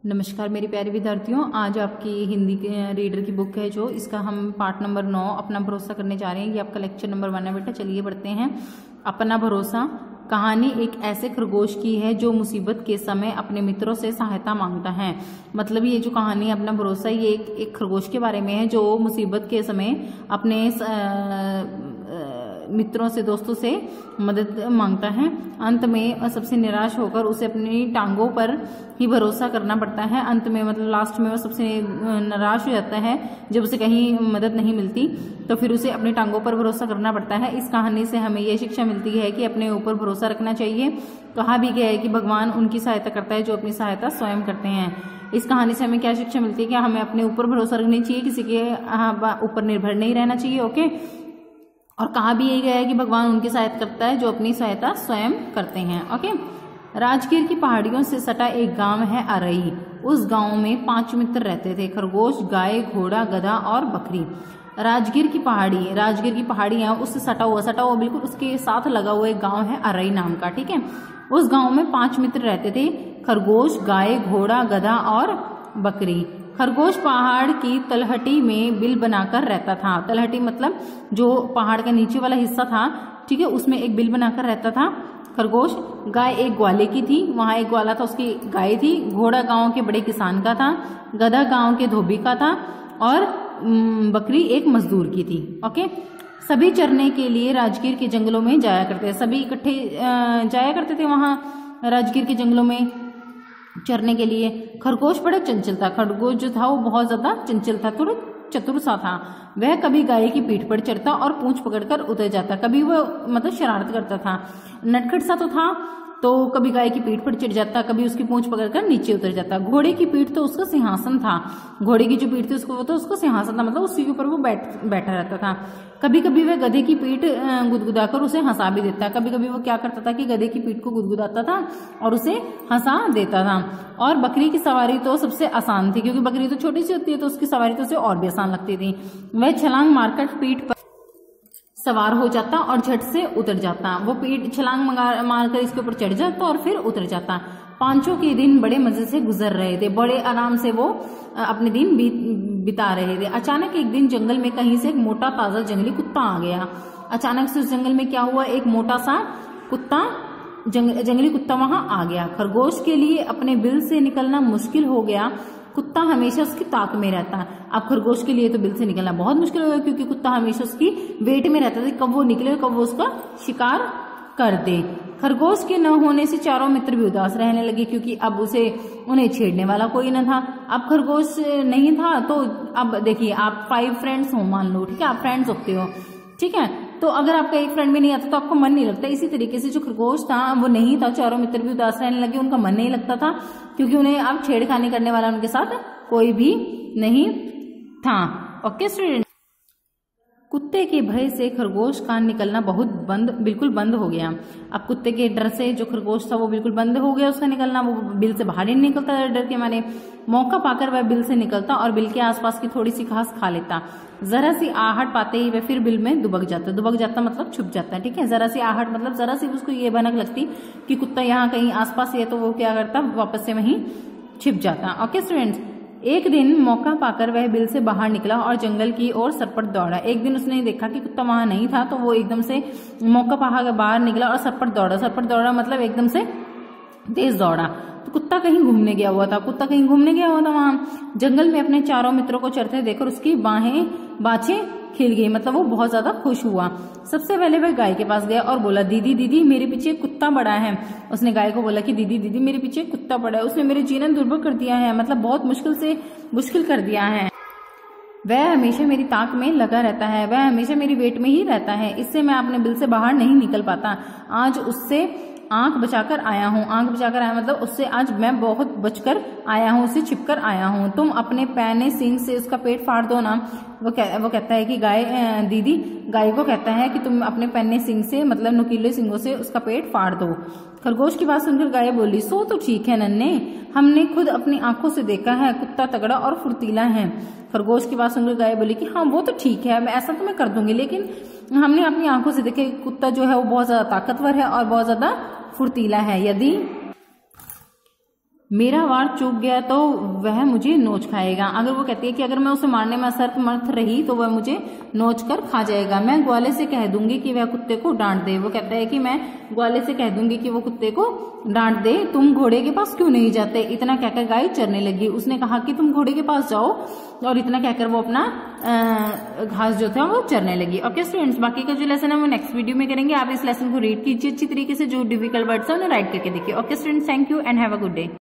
नमस्कार मेरे प्यारे विद्यार्थियों, आज आपकी हिंदी के रीडर की बुक है जो इसका हम पार्ट नंबर 9 अपना भरोसा करने जा रहे हैं। ये आपका लेक्चर नंबर 1 है बेटा। चलिए बढ़ते हैं। अपना भरोसा। कहानी एक ऐसे खरगोश की है जो मुसीबत के समय अपने मित्रों से सहायता मांगता है। मतलब ये जो कहानी अपना भरोसा, ये एक खरगोश के बारे में है जो मुसीबत के समय अपने मित्रों से, दोस्तों से मदद मांगता है। अंत में सबसे निराश होकर उसे अपनी टांगों पर ही भरोसा करना पड़ता है। अंत में मतलब लास्ट में वो सबसे निराश हो जाता है जब उसे कहीं मदद नहीं मिलती, तो फिर उसे अपनी टांगों पर भरोसा करना पड़ता है। इस कहानी से हमें यह शिक्षा मिलती है कि अपने ऊपर भरोसा रखना चाहिए। कहा भी गया है कि भगवान उनकी सहायता करता है जो अपनी सहायता स्वयं करते हैं। इस कहानी से हमें क्या शिक्षा मिलती है कि हमें अपने ऊपर भरोसा रखना चाहिए, किसी के ऊपर निर्भर नहीं रहना चाहिए। ओके। और कहा भी यही गया है कि भगवान उनकी सहायता करता है जो अपनी सहायता स्वयं करते हैं। ओके। राजगीर की पहाड़ियों से सटा एक गांव है अरई। उस गांव में 5 मित्र रहते थे, खरगोश, गाय, घोड़ा, गधा और बकरी। राजगीर की पहाड़ी है, उससे सटा हुआ बिल्कुल उसके साथ लगा हुआ एक गांव है अरई नाम का। ठीक है। उस गांव में 5 मित्र रहते थे, खरगोश, गाय, घोड़ा, गधा और बकरी। खरगोश पहाड़ की तलहटी में बिल बनाकर रहता था। तलहटी मतलब जो पहाड़ का नीचे वाला हिस्सा था, ठीक है, उसमें एक बिल बनाकर रहता था खरगोश। गाय एक ग्वाले की थी, वहां एक ग्वाला था, उसकी गाय थी। घोड़ा गांव के बड़े किसान का था। गधा गांव के धोबी का था और बकरी एक मजदूर की थी। ओके। सभी चरने के लिए राजगीर के जंगलों में जाया करते थे। सभी इकट्ठे जाया करते थे वहां राजगीर के जंगलों में चरने के लिए। खरगोश बड़ा चंचल था। खरगोश जो था वो बहुत ज्यादा चंचल था, थोड़ा चतुर सा था। वह कभी गाय की पीठ पर चढ़ता और पूंछ पकड़कर उतर जाता। कभी वो मतलब शरारत करता था, नटखट सा तो था, तो कभी गाय की पीठ पर चढ़ जाता, कभी उसकी पूंछ पकड़कर नीचे उतर जाता। घोड़े की पीठ तो उसका सिंहासन था। घोड़े की जो पीठ थी उसको, वो तो उसका सिंहासन था, मतलब उसी के ऊपर वो बैठा रहता था। कभी कभी वह गधे की पीठ गुदगुदाकर उसे हंसा भी देता। कभी कभी वो क्या करता था कि गधे की पीठ को गुदगुदाता था और उसे हंसा देता था। और बकरी की सवारी तो सबसे आसान थी, क्योंकि बकरी तो छोटी सी होती है, तो उसकी सवारी तो उसे और भी आसान लगती थी। वह छलांग मारकर पीठ पर सवार हो जाता और झट से उतर जाता। वो पीठ छलांग मारकर इसके ऊपर चढ़ जाता और फिर उतर जाता। 5 के दिन बड़े मजे से गुजर रहे थे, बड़े आराम से वो अपने दिन बिता रहे थे। अचानक एक दिन जंगल में कहीं से एक मोटा ताजा जंगली कुत्ता आ गया। अचानक से उस जंगल में क्या हुआ, एक मोटा सा कुत्ता, जंगली कुत्ता वहां आ गया। खरगोश के लिए अपने बिल से निकलना मुश्किल हो गया। कुत्ता हमेशा उसकी ताक में रहता। अब खरगोश के लिए तो बिल से निकलना बहुत मुश्किल हो गया, क्योंकि कुत्ता हमेशा उसकी वेट में रहता था, कब वो निकले, कब वो उसका शिकार कर दे। खरगोश के न होने से चारों मित्र भी उदास रहने लगे, क्योंकि अब उन्हें छेड़ने वाला कोई न था। अब खरगोश नहीं था, तो अब देखिए आप 5 फ्रेंड्स हो मान लो, ठीक है, आप फ्रेंड्स होते हो, ठीक है, तो अगर आपका एक फ्रेंड भी नहीं आता तो आपका मन नहीं लगता। इसी तरीके से जो खरगोश था वो नहीं था, चारों मित्र भी उदास रहने लगे, उनका मन नहीं लगता था, क्योंकि उन्हें अब छेड़खानी करने वाला उनके साथ कोई भी नहीं था। Okay student. कुत्ते के भय से खरगोश का निकलना बिल्कुल बंद हो गया। अब कुत्ते के डर से जो खरगोश था वो बिल्कुल बंद हो गया उसका निकलना, वो बिल से बाहर ही नहीं निकलता डर के मारे। मौका पाकर वह बिल से निकलता और बिल के आसपास की थोड़ी सी घास खा लेता। जरा सी आहट पाते ही वह फिर बिल में दुबक जाता मतलब छुप जाता है। ठीक है, जरा सी आहट मतलब जरा सी उसको ये भनक लगती कि कुत्ता यहाँ कहीं आसपास है, तो वो क्या करता, वापस से वहीं छिप जाता। Okay students. एक दिन मौका पाकर वह बिल से बाहर निकला और जंगल की ओर सरपट दौड़ा। एक दिन उसने देखा कि कुत्ता वहां नहीं था, तो वो एकदम से मौका पाकर बाहर निकला और सरपट दौड़ा मतलब एकदम से तेज दौड़ा। तो कुत्ता कहीं घूमने गया हुआ था वहां जंगल में। अपने चारों मित्रों को चरते देखकर उसकी बाछें खिल गई, मतलब वो बहुत ज्यादा खुश हुआ। सबसे पहले वह गाय के पास गया और बोला, दीदी मेरे पीछे कुत्ता पड़ा है। उसने गाय को बोला कि दीदी मेरे पीछे कुत्ता पड़ा है, उसने मेरे जीना दुर्भर कर दिया है, मतलब बहुत मुश्किल कर दिया है। वह हमेशा मेरी ताक में लगा रहता है, वह हमेशा मेरी वेट में ही रहता है, इससे मैं अपने बिल से बाहर नहीं निकल पाता। आज उससे आंख बचाकर आया मतलब उससे आज मैं बहुत बचकर आया हूँ, उससे छिपकर आया हूँ। तुम अपने पैने सींग से उसका पेट फाड़ दो ना। वो कहता है कि दीदी गाय को कहता है कि तुम अपने पैने सींग से मतलब नुकीले सींगों से उसका पेट फाड़ दो। खरगोश की बात सुनकर गाय बोली, सो तो ठीक है नन्हे, हमने खुद अपनी आंखों से देखा है, कुत्ता तगड़ा और फुर्तीला है। खरगोश की बात सुनकर गाय बोली कि हाँ वो तो ठीक है, ऐसा तो मैं कर दूंगी, लेकिन हमने अपनी आंखों से देखे कुत्ता जो है वो बहुत ज्यादा ताकतवर है और बहुत ज्यादा फुर्तीला है। यदि मेरा वार चूक गया तो वह मुझे नोच खाएगा। अगर वो कहती है कि अगर मैं उसे मारने में असमर्थ रही तो वह मुझे नोच कर खा जाएगा। मैं ग्वाले से कह दूंगी कि वह कुत्ते को डांट दे। वो कहता है कि मैं ग्वाले से कह दूंगी कि वो कुत्ते को डांट दे, तुम घोड़े के पास क्यों नहीं जाते। इतना कहकर गाय चरने लगी। उसने कहा कि तुम घोड़े के पास जाओ, और इतना कहकर वो अपना घास जो था वो चरने लगी। ओके स्टूडेंट्स, बाकी का जो लेसन है वो नेक्स्ट वीडियो में करेंगे। आप इस लेसन को रीड कीजिए अच्छी तरीके से, जो डिफिकल्ट वर्ड्स है उन्हें राइट करके देखिए। Okay students, thank you and have a good day.